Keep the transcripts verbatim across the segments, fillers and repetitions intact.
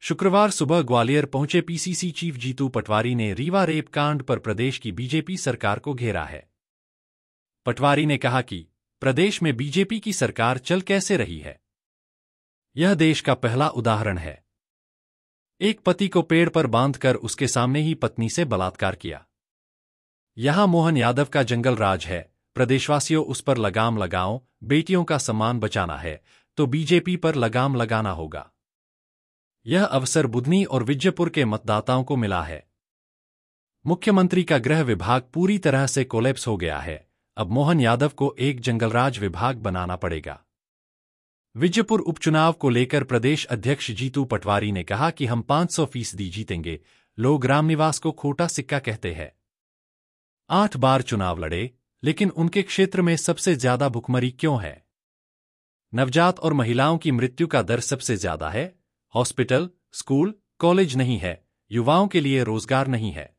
शुक्रवार सुबह ग्वालियर पहुंचे पीसीसी चीफ जीतू पटवारी ने रीवा रेप कांड पर प्रदेश की बीजेपी सरकार को घेरा है। पटवारी ने कहा कि प्रदेश में बीजेपी की सरकार चल कैसे रही है, यह देश का पहला उदाहरण है। एक पति को पेड़ पर बांधकर उसके सामने ही पत्नी से बलात्कार किया। यहां मोहन यादव का जंगल राज है। प्रदेशवासियों, उस पर लगाम लगाओ। बेटियों का सम्मान बचाना है तो बीजेपी पर लगाम लगाना होगा। यह अवसर बुधनी और विजयपुर के मतदाताओं को मिला है। मुख्यमंत्री का गृह विभाग पूरी तरह से कोलैप्स हो गया है। अब मोहन यादव को एक जंगलराज विभाग बनाना पड़ेगा। विजयपुर उपचुनाव को लेकर प्रदेश अध्यक्ष जीतू पटवारी ने कहा कि हम पांच सौ फीसदी जीतेंगे। लोग रामनिवास को खोटा सिक्का कहते हैं। आठ बार चुनाव लड़े, लेकिन उनके क्षेत्र में सबसे ज्यादा भुखमरी क्यों है? नवजात और महिलाओं की मृत्यु का दर सबसे ज्यादा है। हॉस्पिटल, स्कूल, कॉलेज नहीं है। युवाओं के लिए रोजगार नहीं है।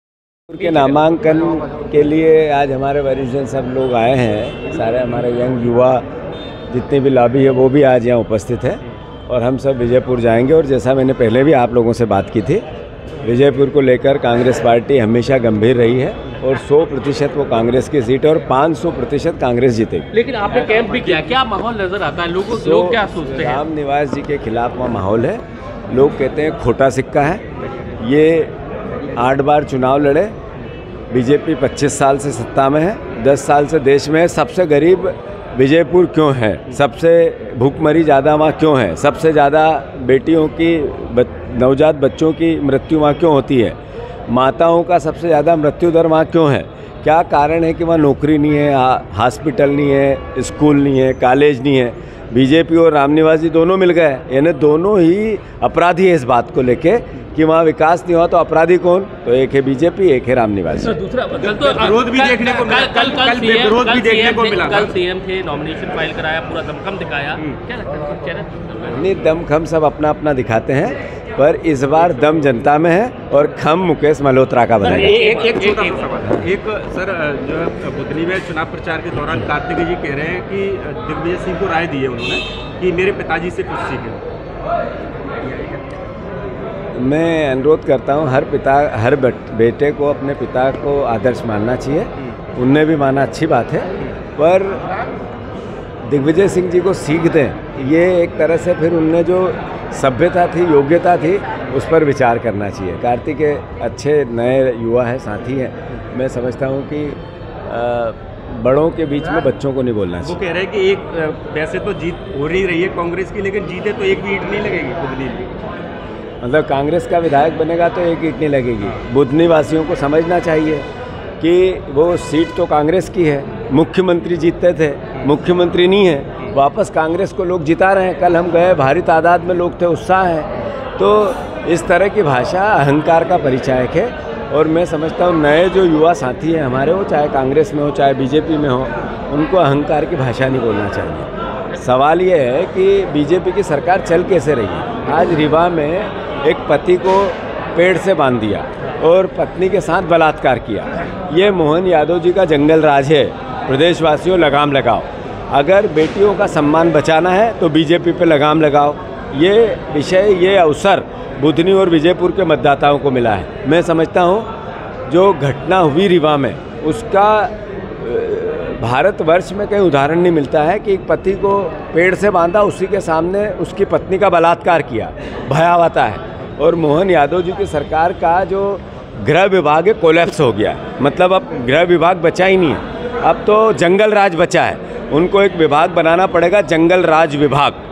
के नामांकन के लिए आज हमारे वरिष्ठ सब लोग आए हैं। सारे हमारे यंग युवा जितने भी लॉबी है वो भी आज यहाँ उपस्थित है और हम सब विजयपुर जाएंगे। और जैसा मैंने पहले भी आप लोगों से बात की थी, विजयपुर को लेकर कांग्रेस पार्टी हमेशा गंभीर रही है और सौ प्रतिशत वो कांग्रेस की सीट है और पाँच सौ प्रतिशत कांग्रेस जीतेगी। लेकिन आपने कैंप भी किया, क्या माहौल नजर आता है? लोगों so, लोग क्या सोचते हैं? रामनिवास जी के खिलाफ वहाँ माहौल है। लोग कहते हैं खोटा सिक्का है। ये आठ बार चुनाव लड़े, बीजेपी पच्चीस साल से सत्ता में है, दस साल से देश में है। सबसे गरीब विजयपुर क्यों है? सबसे भूखमरी ज़्यादा वहाँ क्यों है? सबसे ज़्यादा बेटियों की नवजात बच्चों की मृत्यु वहाँ क्यों होती है? माताओं का सबसे ज़्यादा मृत्यु दर वहाँ क्यों है? क्या कारण है कि वहाँ नौकरी नहीं है, हॉस्पिटल नहीं है, स्कूल नहीं है, कॉलेज नहीं है? बीजेपी और रामनिवास जी दोनों मिल गए, यानी दोनों ही अपराधी है इस बात को लेके कि वहाँ विकास नहीं हुआ। तो अपराधी कौन? तो एक है बीजेपी, एक है रामनिवास जी। दूसरा विरोध भी देखने को मिला, कल कल विरोध भी देखने को मिला। कल सीएम थे, नॉमिनेशन फाइल कराया, पूरा दमखम दिखाया। क्या लगता है? नहीं, दमखम सब अपना अपना दिखाते हैं, पर इस बार दम जनता में है और खम मुकेश मल्होत्रा का बना है। एक एक छोटा सा सवाल। एक सर, जो बुधनी में चुनाव प्रचार के दौरान कार्तिक जी कह रहे हैं कि दिग्विजय सिंह को राय दी है उन्होंने कि मेरे पिताजी से कुछ सीखें। मैं अनुरोध करता हूं, हर पिता हर बेटे को अपने पिता को आदर्श मानना चाहिए। उनने भी माना, अच्छी बात है, पर दिग्विजय सिंह जी को सीख दें, ये एक तरह से फिर उनने जो सभ्यता थी, योग्यता थी, उस पर विचार करना चाहिए। कार्तिक अच्छे नए युवा है, साथी हैं। मैं समझता हूं कि बड़ों के बीच में बच्चों को नहीं बोलना चाहिए। वो कह रहे हैं कि एक वैसे तो जीत हो रही रही है कांग्रेस की, लेकिन जीते तो एक भी ईंट नहीं लगेगी बुधनी में। मतलब कांग्रेस का विधायक बनेगा तो एक ईंट नहीं लगेगी। बुधनी वासियों को समझना चाहिए कि वो सीट तो कांग्रेस की है। मुख्यमंत्री जीतते थे, मुख्यमंत्री नहीं है, वापस कांग्रेस को लोग जिता रहे हैं। कल हम गए, भारी तादाद में लोग थे, उत्साह है। तो इस तरह की भाषा अहंकार का परिचायक है और मैं समझता हूँ नए जो युवा साथी हैं हमारे, वो चाहे कांग्रेस में हो चाहे बीजेपी में हो, उनको अहंकार की भाषा नहीं बोलना चाहिए। सवाल ये है कि बीजेपी की सरकार चल कैसे रही है। आज रीवा में एक पति को पेड़ से बांध दिया और पत्नी के साथ बलात्कार किया। ये मोहन यादव जी का जंगल राज है। प्रदेशवासियों, लगाम लगाओ। अगर बेटियों का सम्मान बचाना है तो बीजेपी पे लगाम लगाओ। ये विषय, ये अवसर बुधनी और विजयपुर के मतदाताओं को मिला है। मैं समझता हूँ जो घटना हुई रीवा में, उसका भारतवर्ष में कहीं उदाहरण नहीं मिलता है कि एक पति को पेड़ से बांधा, उसी के सामने उसकी पत्नी का बलात्कार किया। भयावहता है। और मोहन यादव जी की सरकार का जो गृह विभाग है, कोलैप्स हो गया। मतलब अब गृह विभाग बचा ही नहीं है, अब तो जंगल राज बचा है। उनको एक विभाग बनाना पड़ेगा, जंगल राज विभाग।